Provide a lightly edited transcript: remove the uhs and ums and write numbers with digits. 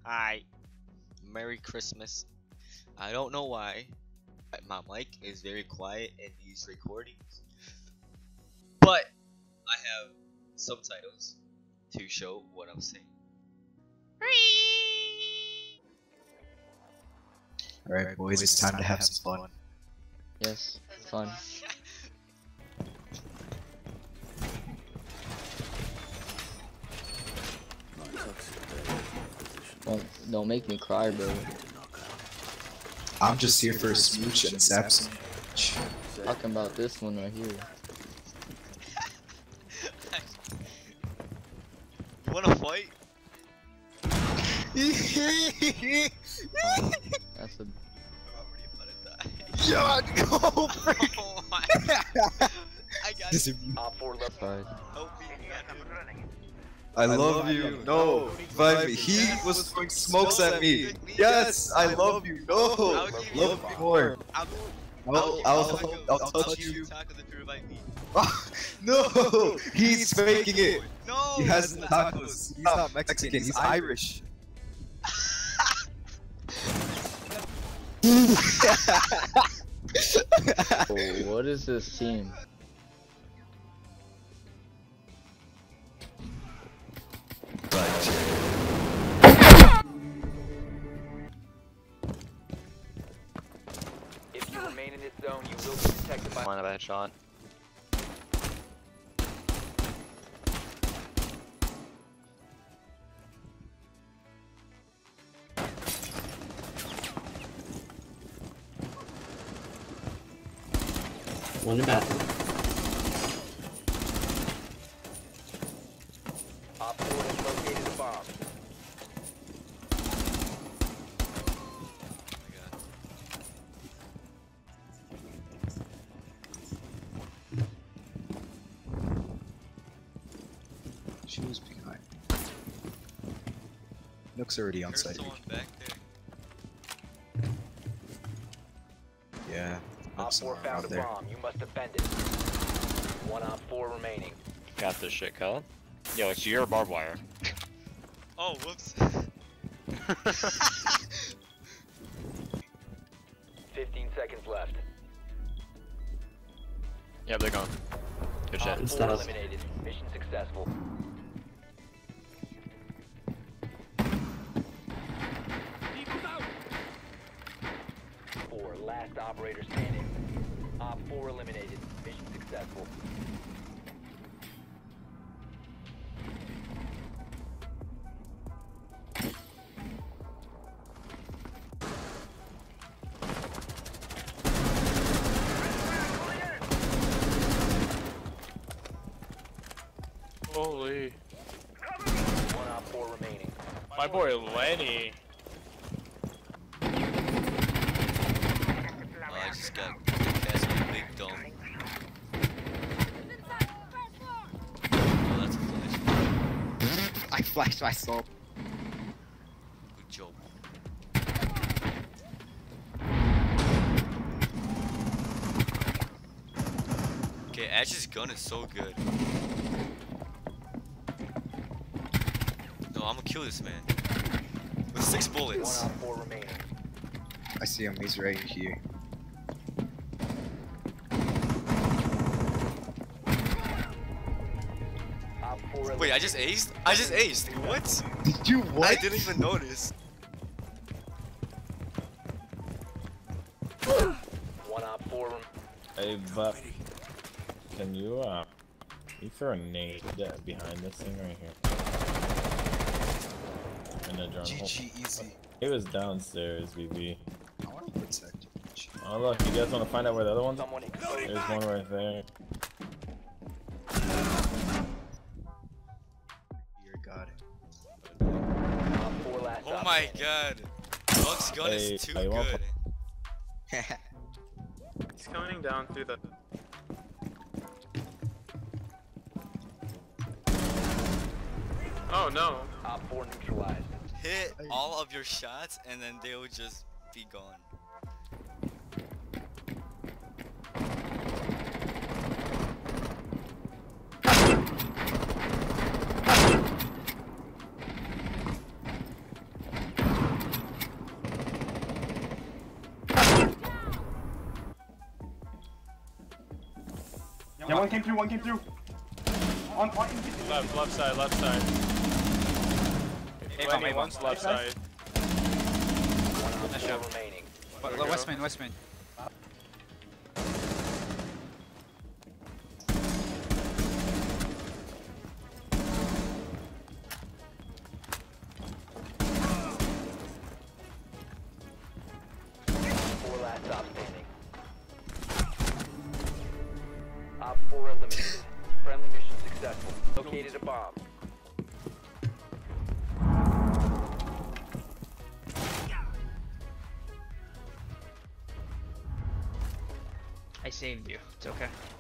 Hi. Merry Christmas. I don't know why my mic is very quiet in these recordings, but I have subtitles to show what I'm saying. Alright boys, it's time to have some fun. Yes, fun. Don't make me cry, bro. I'm just here for a smooch and zap some. Talking about this one right here. You wanna fight? That's a. Yeah, go for it. Oh my. I got you. Sorry. Help me. I love you. No, find me. He was throwing smokes at me. Yes, I love you. No, love you more. I'll touch you. No, he's faking it. No. He has the tacos. He's not Mexican. He's Irish. Oh, what is this team? If you remain in this zone, you will be detected by. Line of a headshot. One in the bathroom. Op 4 has located the bomb. She was behind. Nook's already on There's site. someone back there. Yeah. Op Nook's 4 around found a there. bomb. You must defend it. One Op 4 remaining. Got this shit, Cullen. Yo, it's your barbed wire. Oh, whoops. 15 seconds left. Yep, they're gone. Good shit. Op 4 stuff. eliminated. Mission successful. Four, last operator standing. Op 4 eliminated. Mission successful. Holy. One Op 4 remaining. My boy Lenny. Oh, I just got cast with a big dome. Oh, that's a flash. I flashed myself. Good job. Okay, Ash's gun is so good. No, I'm gonna kill this man. With 6 One bullets. Op 4 remaining. I see him. He's right here. Op 4 Wait, I just aced? I just aced. What? Did you what? I didn't even notice. One Op 4 Hey, but can you throw a nade behind this thing right here? In the drone hole. GG easy. It was downstairs, BB. I want to protect you. Oh look, you guys want to find out where the other one's? Someone exploded. There's one right there. Dear God. Op 4 last Oh op my standing. god. Buck's gun Hey, is too you want good. He's coming down through the. Oh no. Op 4 neutralized. Hit all of your shots and then they will just be gone. Yeah, one came through, one came through. On, Left side, left side. Lenny, one's left side. One Nice op job. 4 remaining. West main, west main. Four last stop standing. Op 4 eliminated. Friendly mission successful. Located a bomb. I saved you. It's okay.